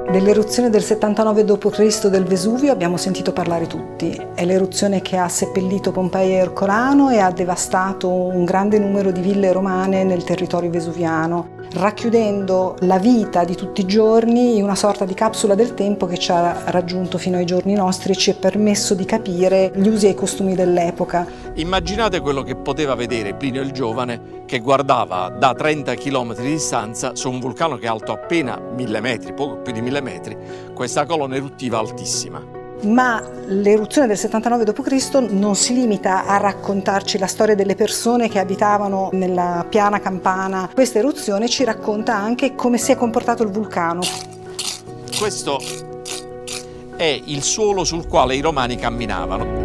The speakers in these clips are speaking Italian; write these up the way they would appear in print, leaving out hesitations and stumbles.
Dell'eruzione del 79 d.C. del Vesuvio abbiamo sentito parlare tutti. È l'eruzione che ha seppellito Pompei e Ercolano e ha devastato un grande numero di ville romane nel territorio vesuviano, racchiudendo la vita di tutti i giorni in una sorta di capsula del tempo che ci ha raggiunto fino ai giorni nostri e ci ha permesso di capire gli usi e i costumi dell'epoca. Immaginate quello che poteva vedere Plinio il Giovane, che guardava da 30 km di distanza su un vulcano che è alto appena 1000 metri, poco più di 1000 metri, questa colonna eruttiva altissima. Ma l'eruzione del 79 d.C. non si limita a raccontarci la storia delle persone che abitavano nella piana campana. Questa eruzione ci racconta anche come si è comportato il vulcano. Questo è il suolo sul quale i romani camminavano.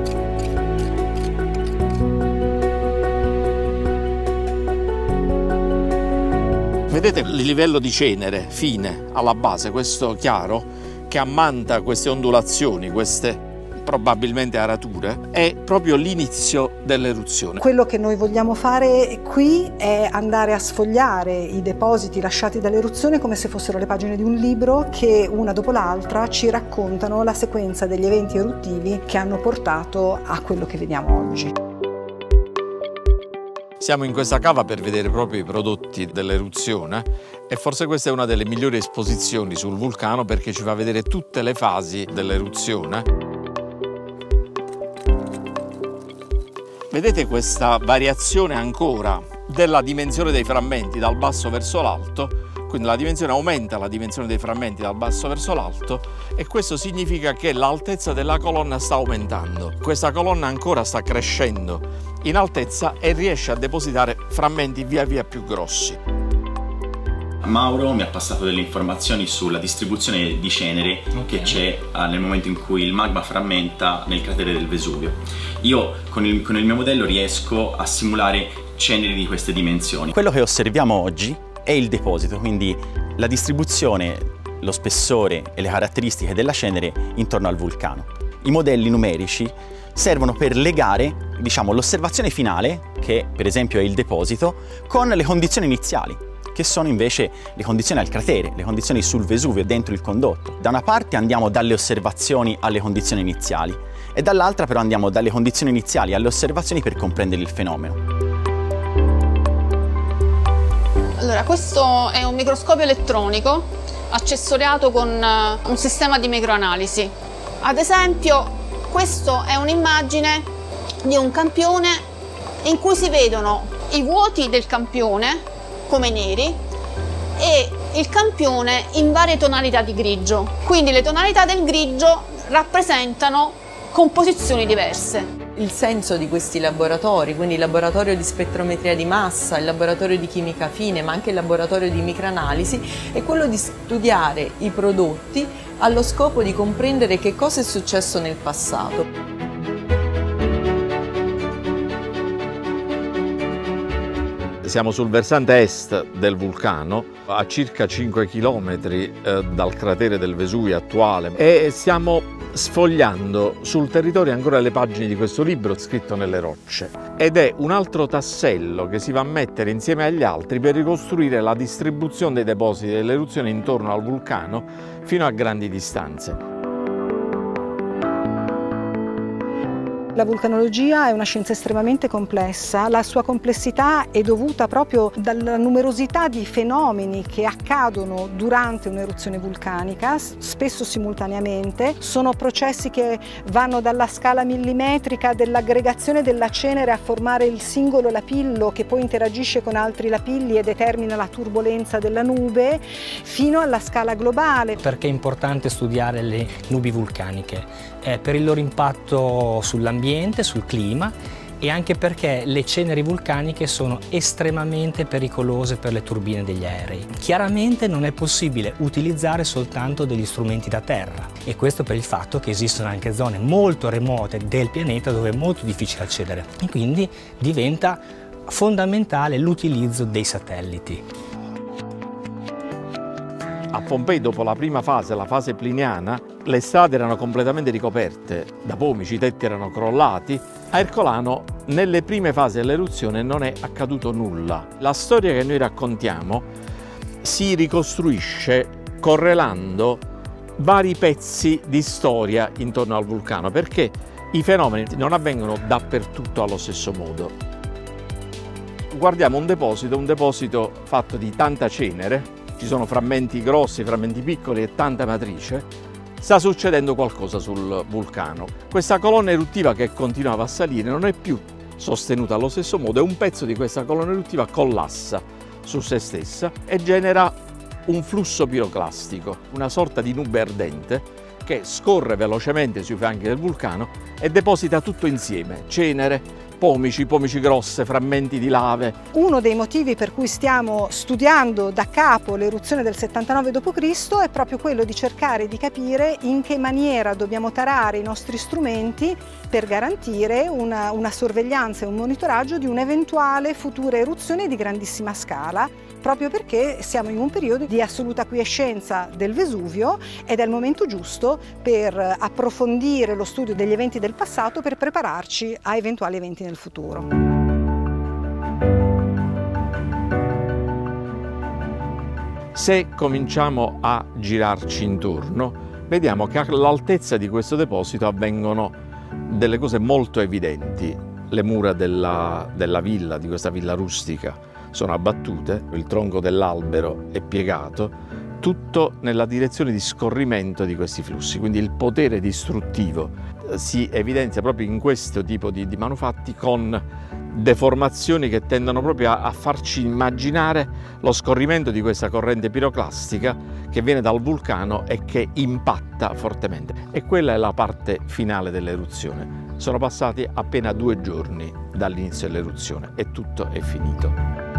Vedete il livello di cenere fine alla base, questo chiaro, che ammanta queste ondulazioni, queste probabilmente arature, è proprio l'inizio dell'eruzione. Quello che noi vogliamo fare qui è andare a sfogliare i depositi lasciati dall'eruzione come se fossero le pagine di un libro che una dopo l'altra ci raccontano la sequenza degli eventi eruttivi che hanno portato a quello che vediamo oggi. Siamo in questa cava per vedere proprio i prodotti dell'eruzione e forse questa è una delle migliori esposizioni sul vulcano perché ci fa vedere tutte le fasi dell'eruzione. Vedete questa variazione ancora della dimensione dei frammenti dal basso verso l'alto, quindi la dimensione aumenta, la dimensione dei frammenti dal basso verso l'alto e questo significa che l'altezza della colonna sta aumentando. Questa colonna ancora sta crescendo in altezza e riesce a depositare frammenti via via più grossi. Mauro mi ha passato delle informazioni sulla distribuzione di cenere che c'è nel momento in cui il magma frammenta nel cratere del Vesuvio. Io con il mio modello riesco a simulare ceneri di queste dimensioni. Quello che osserviamo oggi è il deposito, quindi la distribuzione, lo spessore e le caratteristiche della cenere intorno al vulcano. I modelli numerici servono per legare, diciamo, l'osservazione finale, che per esempio è il deposito, con le condizioni iniziali, che sono invece le condizioni al cratere, le condizioni sul Vesuvio, dentro il condotto. Da una parte andiamo dalle osservazioni alle condizioni iniziali e dall'altra però andiamo dalle condizioni iniziali alle osservazioni per comprendere il fenomeno. Allora, questo è un microscopio elettronico accessoriato con un sistema di microanalisi. Ad esempio, questa è un'immagine di un campione in cui si vedono i vuoti del campione come neri e il campione in varie tonalità di grigio. Quindi le tonalità del grigio rappresentano composizioni diverse. Il senso di questi laboratori, quindi il laboratorio di spettrometria di massa, il laboratorio di chimica fine, ma anche il laboratorio di microanalisi, è quello di studiare i prodotti allo scopo di comprendere che cosa è successo nel passato. Siamo sul versante est del vulcano, a circa 5 km dal cratere del Vesuvio attuale e stiamo sfogliando sul territorio ancora le pagine di questo libro scritto nelle rocce ed è un altro tassello che si va a mettere insieme agli altri per ricostruire la distribuzione dei depositi dell'eruzione intorno al vulcano fino a grandi distanze. La vulcanologia è una scienza estremamente complessa, la sua complessità è dovuta proprio dalla numerosità di fenomeni che accadono durante un'eruzione vulcanica, spesso simultaneamente. Sono processi che vanno dalla scala millimetrica dell'aggregazione della cenere a formare il singolo lapillo che poi interagisce con altri lapilli e determina la turbolenza della nube, fino alla scala globale. Perché è importante studiare le nubi vulcaniche? Per il loro impatto sull'ambiente, sul clima e anche perché le ceneri vulcaniche sono estremamente pericolose per le turbine degli aerei. Chiaramente non è possibile utilizzare soltanto degli strumenti da terra e questo per il fatto che esistono anche zone molto remote del pianeta dove è molto difficile accedere e quindi diventa fondamentale l'utilizzo dei satelliti. A Pompei, dopo la prima fase, la fase pliniana, le strade erano completamente ricoperte da pomici, i tetti erano crollati. A Ercolano, nelle prime fasi dell'eruzione, non è accaduto nulla. La storia che noi raccontiamo si ricostruisce correlando vari pezzi di storia intorno al vulcano, perché i fenomeni non avvengono dappertutto allo stesso modo. Guardiamo un deposito fatto di tanta cenere, ci sono frammenti grossi, frammenti piccoli e tanta matrice. Sta succedendo qualcosa sul vulcano. Questa colonna eruttiva che continuava a salire non è più sostenuta allo stesso modo, e un pezzo di questa colonna eruttiva collassa su se stessa e genera un flusso piroclastico, una sorta di nube ardente che scorre velocemente sui flanchi del vulcano e deposita tutto insieme: cenere, pomici grosse, frammenti di lave. Uno dei motivi per cui stiamo studiando da capo l'eruzione del 79 d.C. è proprio quello di cercare di capire in che maniera dobbiamo tarare i nostri strumenti per garantire una sorveglianza e un monitoraggio di un'eventuale futura eruzione di grandissima scala, proprio perché siamo in un periodo di assoluta quiescenza del Vesuvio ed è il momento giusto per approfondire lo studio degli eventi del passato per prepararci a eventuali eventi nel futuro. Se cominciamo a girarci intorno, vediamo che all'altezza di questo deposito avvengono delle cose molto evidenti. Le mura della villa, di questa villa rustica, sono abbattute, il tronco dell'albero è piegato, tutto nella direzione di scorrimento di questi flussi, quindi il potere distruttivo si evidenzia proprio in questo tipo di manufatti, con deformazioni che tendono proprio a farci immaginare lo scorrimento di questa corrente piroclastica che viene dal vulcano e che impatta fortemente. E quella è la parte finale dell'eruzione. Sono passati appena 2 giorni dall'inizio dell'eruzione e tutto è finito.